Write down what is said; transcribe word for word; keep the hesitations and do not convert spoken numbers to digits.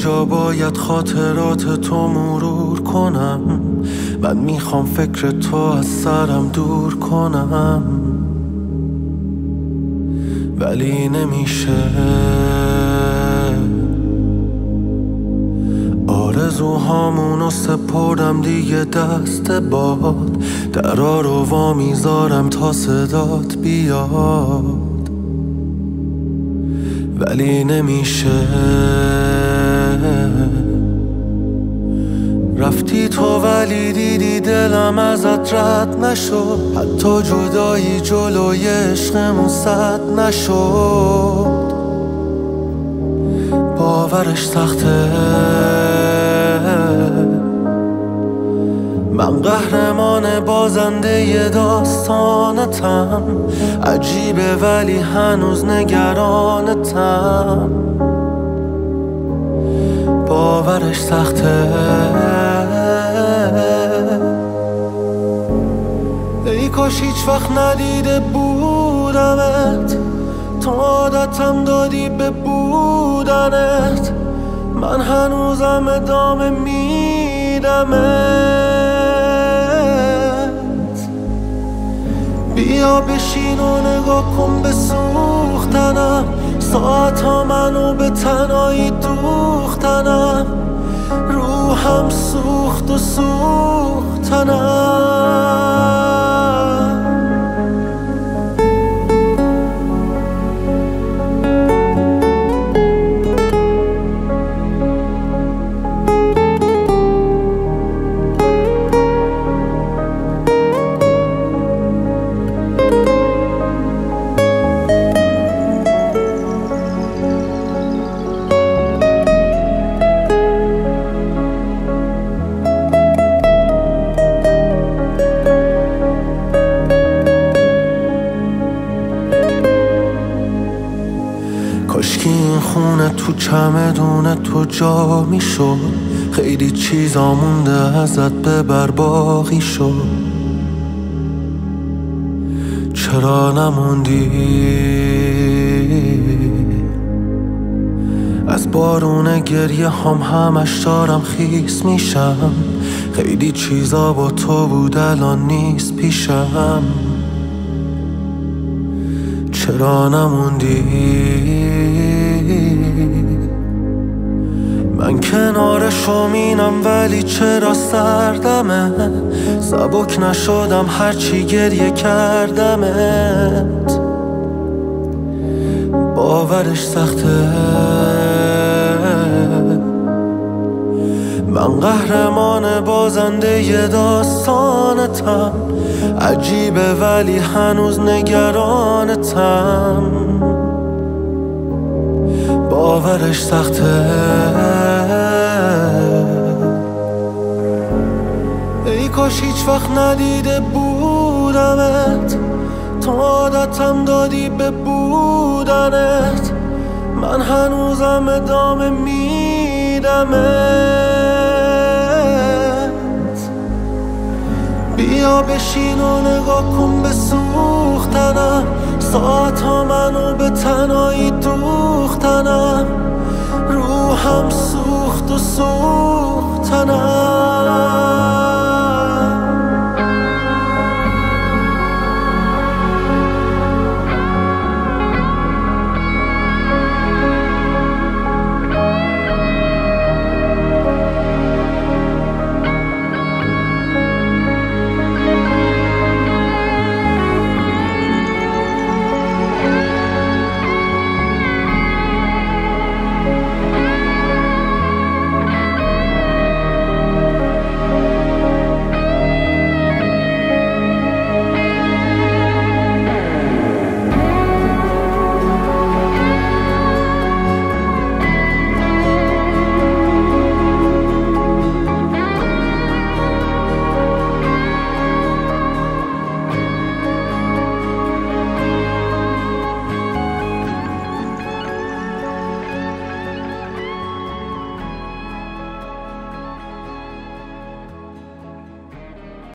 کجا باید خاطرات تو مرور کنم؟ من میخوام فکر تو از سرم دور کنم، ولی نمیشه. آرزوهامونو سپردم دیگه دست باد، درا رو وا میذارم تا صدات بیاد، ولی نمیشه. رفتی تو ولی دیدی دلم ازت رد نشد، حتی جدایی جلوی عشقمون سد نشد. باورش سخته، من قهرمان بازنده ی داستانتم. عجیبه ولی هنوز نگرانتم. باورش سخته. ای کاش هیچ وقت ندیده بودمت، تو عادتم دادی به بودنت. من هنوزم ادامه میدمت. بیا بشین و نگاه کن به سوختنم، ساعت ها منو به تنهایی دوختنم. روحم سوخت و سوختنم. کاشکی این خونه تو چمدون تو جا میشد، خیلی چیزا مونده ازت ببر باقی شد. چرا نموندی؟ از بارون گریه هم همش دارم خیس میشم. خیلی چیزا با تو بود الان نیست پیشم. چرا نموندی؟ من کنار شومینم ولی چرا سردمه؟ سبک نشدم هرچی گریه کردمت. باورش سخته، من قهرمان بازنده ی داستانتم. عجیبه ولی هنوز نگرانتم. باورش سخته. ای کاش هیچ وقت ندیده بودمت، تو عادتم دادی به بودنت. من هنوزم ادامه میدمت. بیا بشین و نگاه کن به سوختنم، ساعت ها منو به تنهایی دوختنم. روحم سوخت و سوخت